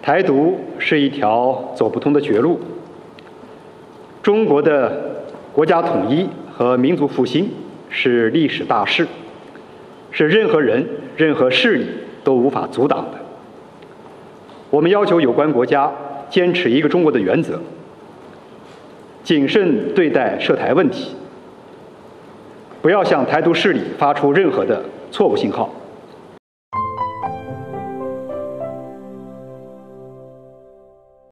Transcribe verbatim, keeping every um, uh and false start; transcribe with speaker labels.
Speaker 1: 台独是一条走不通的绝路。中国的国家统一和民族复兴是历史大势，是任何人、任何势力都无法阻挡的。我们要求有关国家坚持一个中国的原则，谨慎对待涉台问题，不要向台独势力发出任何的错误信号。